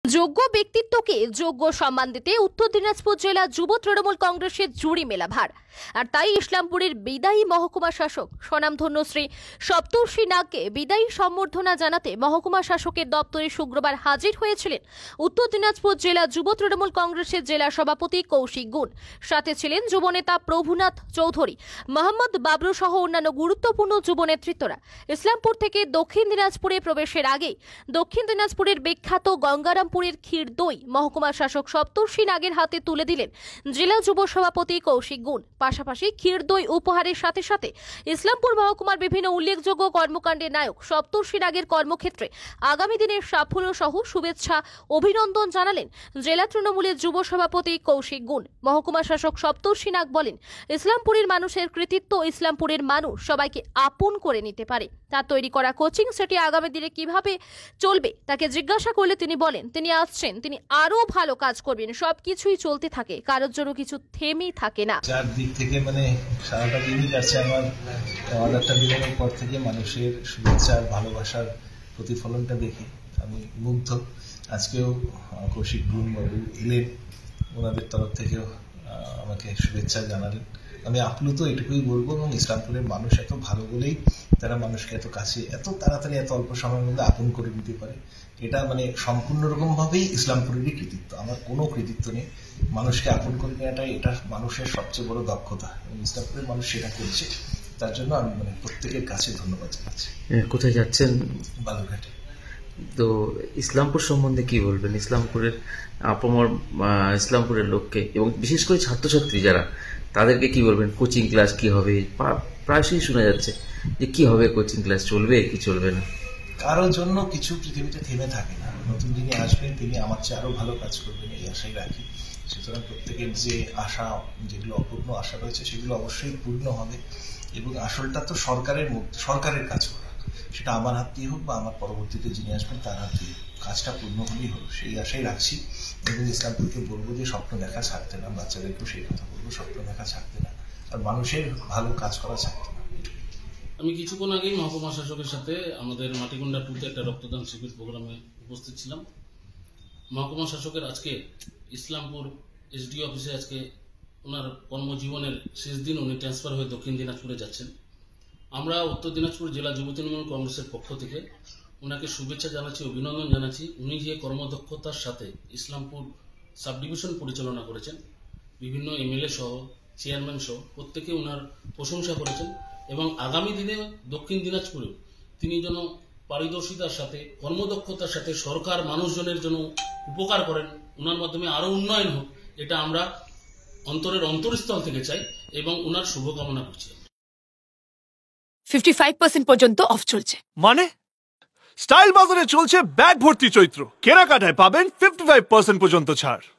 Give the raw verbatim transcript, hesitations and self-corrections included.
যোগ্য ব্যক্তিত্বকে যোগ্য সম্মান দিতে উত্তর দিনাজপুর জেলা যুব তৃণমূল কংগ্রেসের জুড়ি মেলা ভার। আর তাই ইসলামপুরের বিদায়ী মহকুমা শাসক স্বনামধন্য শ্রী সপ্তর্ষি নাগকে বিদায়ী সম্বর্ধনা জানাতে মহকুমা শাসকের দপ্তরে শুক্রবার হাজির হয়েছিলেন উত্তর দিনাজপুর জেলা যুব তৃণমূল কংগ্রেসের জেলা সভাপতি কৌশিক গুণ। সাথে ছিলেন যুবনেতা প্রভুনাথ চৌধুরী, মোহাম্মদ বাবরু সহ অন্যান্য গুরুত্বপূর্ণ যুব নেতৃত্বরা। ইসলামপুর থেকে দক্ষিণ দিনাজপুরে প্রবেশের আগেই দক্ষিণ দিনাজপুরের বিখ্যাত গঙ্গারামপুরের ক্ষীর দই মহকুমা শাসক সপ্তর্ষি নাগের হাতে তুলে দিলেন জেলা যুব সভাপতি কৌশিক গুণ। পাশাপাশি ক্ষীর দই উপহারের সাথে সাথে ইসলামপুর মহকুমার বিভিন্ন উল্লেখযোগ্য কর্মকাণ্ডের নায়ক সপ্তর্ষি নাগের কর্মক্ষেত্রে আগামী দিনের সাফল্য সহ শুভেচ্ছা অভিনন্দন জানালেন জেলা তৃণমূলের যুব সভাপতি কৌশিক গুণ। মহকুমা শাসক সপ্তর্ষি নাগ বলেন, ইসলামপুরের মানুষের কৃতিত্ব, ইসলামপুরের মানুষ সবাইকে আপন করে নিতে পারে। তার তৈরি করা কোচিং সেটি আগামী দিনে কিভাবে চলবে তাকে জিজ্ঞাসা করলে তিনি বলেন, তিনি আসছেন, তিনি আরো ভালো কাজ করবেন। সবকিছুই চলতে থাকে, কারোর জন্য কিছু থেমেই থাকে না। চার দিক থেকে মানে সারাটা দিনই যাচ্ছে আমার অর্ডারটা বেরোনোর পর থেকে মানুষের শুভেচ্ছা আর ভালোবাসার প্রতিফলনটা দেখে আমি মুগ্ধ। আজকেও কৌশিক গুণ বাবু এলেন, ওনাদের তরফ থেকেও আমাকে শুভেচ্ছা জানালেন। আমি আপ্লুত এটুকুই বলবো, এবং ইসলামপুরের মানুষ এত ভালো বলেই তারা মানুষকে এত কাছে, এত তাড়াতাড়ি, এত অল্প সময়ের মধ্যে আপন করে নিতে পারে। এটা মানে সম্পূর্ণ রকম ভাবেই ইসলামপুরেরই কৃতিত্ব, আমার কোনো কৃতিত্ব নেই। মানুষকে আপন করে নেওয়াটাই এটা মানুষের সবচেয়ে বড় দক্ষতা, এবং ইসলামপুরের মানুষ সেটা করছে। তার জন্য আমি মানে প্রত্যেকের কাছে ধন্যবাদ জানাচ্ছি। কোথায় যাচ্ছেন? বালুরঘাটে। তো ইসলামপুর সম্বন্ধে কি বলবেন? ইসলামপুরের আপমর ইসলামপুরের লোককে এবং বিশেষ করে ছাত্রছাত্রী যারা, তাদেরকে কি বলবেন? কোচিং ক্লাস কি হবে? প্রায়শই শোনা যাচ্ছে যে কি হবে, কোচিং ক্লাস চলবে কি চলবে না। কারোর জন্য কিছু পৃথিবীতে থেমে থাকে না। নতুন যিনি আসবেন তিনি আমার চেয়ে আরো ভালো কাজ করবেন, এই আশাই রাখি। সুতরাং প্রত্যেকের যে আশা, যেগুলো অপূর্ণ আশা রয়েছে, সেগুলো অবশ্যই পূর্ণ হবে। এবং আসলটা তো সরকারের মধ্যে, সরকারের কাজ করা, সেটা আমার হাত দিয়ে হোক বা আমার পরবর্তীতে যিনি আসবেন তার হাত দিয়ে, কাজটা পূর্ণ হলেই হলো, সেই আশাই রাখছি। এবং ইসলামপুরকে বলবো যে স্বপ্ন দেখা ছাড়তে না, বাচ্চাদেরকেও সেই কথা বলবো, স্বপ্ন দেখা ছাড়তে না, আর মানুষের ভালো কাজ করা ছাড়তে না। আমি কিছুক্ষণ আগেই মহকুমা শাসকের সাথে আমাদের মাটিগুন্ডা টুতে একটা রক্তদান শিবির প্রোগ্রামে উপস্থিত ছিলাম। মহকুমা শাসকের আজকে ইসলামপুর এসডিও অফিসে আজকে ওনার কর্মজীবনের শেষ দিন, উনি ট্রান্সফার হয়ে দক্ষিণ দিনাজপুরে যাচ্ছেন। আমরা উত্তর দিনাজপুর জেলা যুব তৃণমূল কংগ্রেসের পক্ষ থেকে ওনাকে শুভেচ্ছা জানাচ্ছি, অভিনন্দন জানাচ্ছি। উনি যে কর্মদক্ষতার সাথে ইসলামপুর সাব ডিভিশন পরিচালনা করেছেন, বিভিন্ন এমএলএ সহ চেয়ারম্যান সহ প্রত্যেকে ওনার প্রশংসা করেছেন। এবং আগামী দিনে দক্ষিণ দিনাজপুরে তিনি যেন পারদর্শিতার সাথে, কর্মদক্ষতার সাথে সরকার মানুষজনের জন্য উপকার করেন, ওনার মাধ্যমে আরো উন্নয়ন হোক, এটা আমরা অন্তরের অন্তরস্থল থেকে চাই এবং ওনার শুভকামনা করছি। পঞ্চাশ পার্সেন্ট পর্যন্ত অফ চলছে। মানে স্টাইল বাজারে চলছে ব্যাগ ভর্তি চৈত্র, কেনাকাটায় পাবেন পঞ্চাশ পার্সেন্ট পর্যন্ত ছাড়।